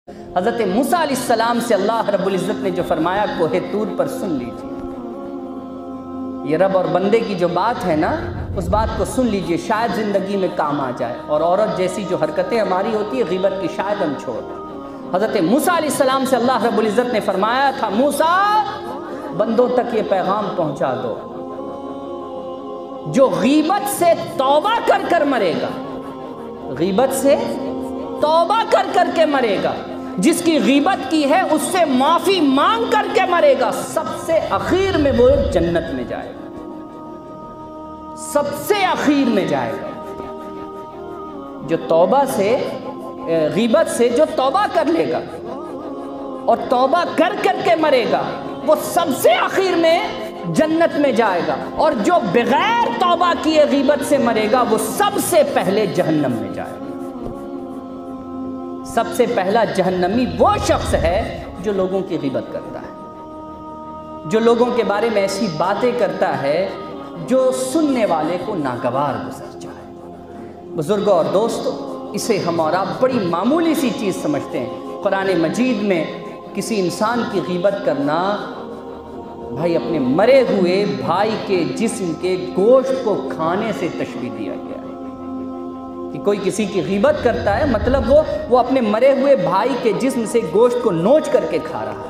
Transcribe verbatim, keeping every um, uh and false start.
حضرت موسیٰ علیہ السلام سے اللہ رب العزت نے جو فرمایا کوہ طور پر سن لیجیے، یہ رب اور بندے کی جو بات ہے نا، اس بات کو سن لیجئے، شاید زندگی میں کام آ جائے، اور عورت جیسی جو حرکتیں ہماری ہوتی ہے غیبت کی، شاید ہم چھوڑ دیں۔ حضرت موسیٰ علیہ السلام سے اللہ رب العزت نے فرمایا تھا، موسیٰ بندوں تک یہ پیغام پہنچا دو، جو غیبت سے توبہ کر کر مرے گا، غیبت سے توبہ کر کر کے مرے گا، جس کی غیبت کی ہے اس سے معافی مانگ کر کے مرے گا، سب سے اخیر میں وہ جنت میں جائے گا، سب سے اخیر میں جائے گا۔ جو توبہ سے، غیبت سے جو توبہ کر لے گا اور توبہ کر کر کے مرے گا، وہ سب سے اخیر میں جنت میں جائے گا، اور جو بغیر توبہ کیے غیبت سے مرے گا وہ سب سے پہلے جہنم میں جائے گا۔ سب سے پہلا جہنمی وہ شخص ہے جو لوگوں کی غیبت کرتا ہے، جو لوگوں کے بارے میں ایسی باتیں کرتا ہے جو سننے والے کو ناگوار گزر جائے۔ بزرگوں اور دوستو، اسے ہم اور آپ بڑی معمولی سی چیز سمجھتے ہیں۔ قرآن مجید میں کسی انسان کی غیبت کرنا، بھائی اپنے مرے ہوئے بھائی کے جسم کے گوشت کو کھانے سے تشبیہ دیا گیا ہے کہ کوئی کسی کی غیبت کرتا ہے، مطلب وہ وہ اپنے مرے ہوئے بھائی کے جسم سے گوشت کو نوچ کر کے کھا رہا ہے۔